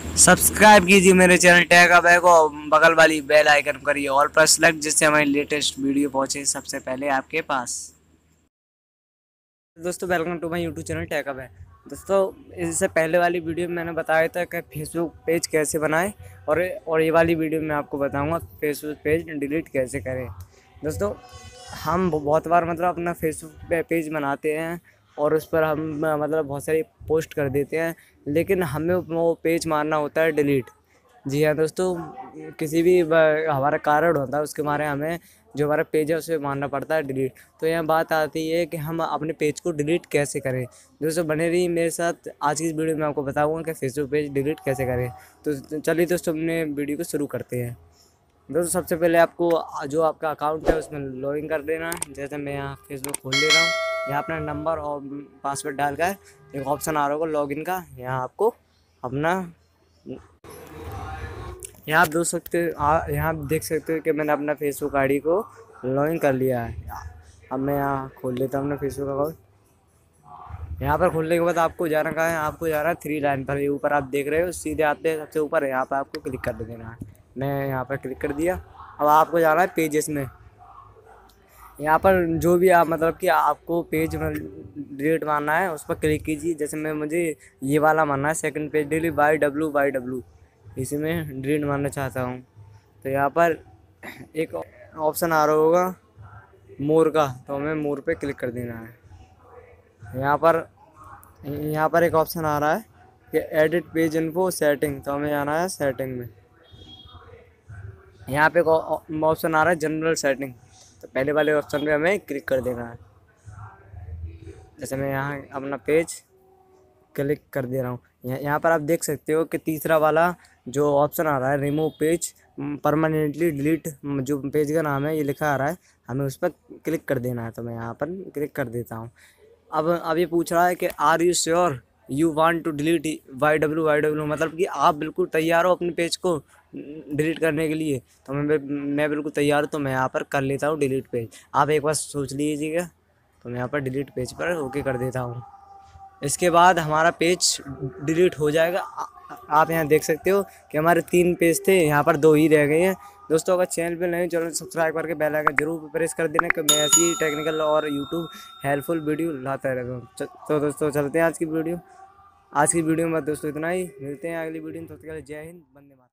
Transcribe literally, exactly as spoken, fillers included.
Subscribe कीजिए मेरे channel tag a bag और बगल वाली बेल आइकन करिए ऑल पर सेलेक्ट, जिससे हमारी लेटेस्ट वीडियो पहुंचे सबसे पहले आपके पास। दोस्तों welcome to my YouTube channel tag a bag. दोस्तों इससे पहले वाली वीडियो में मैंने बताया था कि फेसबुक पेज कैसे बनाएं, और और ये वाली वीडियो में आपको बताऊंगा फेसबुक पेज डिलीट कैसे करें। दोस्तों हम बहुत बार मतलब अपना फेसबुक पेज बनाते हैं और उस पर हम मतलब बहुत सारी पोस्ट कर देते हैं, लेकिन हमें वो पेज मारना होता है डिलीट। जी हाँ दोस्तों, किसी भी हमारा कारण होता है उसके बारे में हमें जो हमारा पेज है उसे मानना पड़ता है डिलीट। तो यहाँ बात आती है कि हम अपने पेज को डिलीट कैसे करें। दोस्तों बने रहिए मेरे साथ, आज की इस वीडियो में आपको बताऊंगा कि फेसबुक पेज डिलीट कैसे करें। तो चलिए दोस्तों अपने वीडियो को शुरू करते हैं। दोस्तों सबसे पहले आपको जो आपका अकाउंट है उसमें लॉगिन कर देना है। जैसे मैं यहाँ फेसबुक खोल ले रहा हूँ, यहाँ अपना नंबर और पासवर्ड डालकर एक ऑप्शन आ रहा होगा लॉगिन का, यहाँ आपको अपना यहाँ आप देख सकते हो यहाँ आप देख सकते हो कि मैंने अपना फेसबुक आईडी को लॉगिन कर लिया है। अब मैं यहाँ खोल लेता हूँ अपना फेसबुक अकाउंट। यहाँ पर खोलने के बाद आपको जाना कहाँ है, आपको जाना है थ्री लाइन पर। ये ऊपर आप देख रहे हो सीधे आते हैं सबसे ऊपर, यहाँ पर आपको क्लिक कर देना है। मैं यहाँ पर क्लिक कर दिया। अब आपको जाना है पेजेस में। यहाँ पर जो भी आप मतलब कि आपको पेज डिलीट मारना है उस पर क्लिक कीजिए। जैसे मैं मुझे ये वाला मारना है second page delete Y W Y W, इसी में डिलीट मारना चाहता हूँ। तो यहाँ पर एक ऑप्शन आ रहा होगा मोर का, तो हमें मोर पे क्लिक कर देना है। यहाँ पर यहाँ पर एक ऑप्शन आ रहा है कि एडिट पेज इन्फो सेटिंग, तो हमें जाना है सेटिंग में। यहाँ पे एक ऑप्शन आ रहा है जनरल सेटिंग, तो पहले वाले ऑप्शन पे हमें क्लिक कर देना है। जैसे मैं यहाँ अपना पेज क्लिक कर दे रहा हूँ, यहाँ यहाँ पर आप देख सकते हो कि तीसरा वाला जो ऑप्शन आ रहा है रिमूव पेज परमानेंटली डिलीट, जो पेज का नाम है ये लिखा आ रहा है, हमें उस पर क्लिक कर देना है। तो मैं यहाँ पर क्लिक कर देता हूँ। अब अब ये पूछ रहा है कि are you sure you want to delete Y W Y W, मतलब कि आप बिल्कुल तैयार हो अपने पेज को डिलीट करने के लिए। तो मैं मैं बिल्कुल तैयार हूँ, तो मैं यहाँ पर कर लेता हूँ डिलीट पेज। आप एक बार सोच लीजिएगा। तो मैं यहाँ पर डिलीट पेज पर ओके कर देता हूँ। इसके बाद हमारा पेज डिलीट हो जाएगा। आप यहाँ देख सकते हो कि हमारे तीन पेज थे, यहाँ पर दो ही रह गए हैं। दोस्तों अगर चैनल पे नहीं चैनल सब्सक्राइब करके बेल आइकन जरूर प्रेस कर देना, कि मैं ऐसी टेक्निकल और यूट्यूब हेल्पफुल वीडियो लाता रहता हूँ। तो दोस्तों चलते हैं आज की वीडियो। आज की वीडियो में दोस्तों इतना ही, मिलते हैं अगली वीडियो में। तो जय हिंद, वंदे मातरम।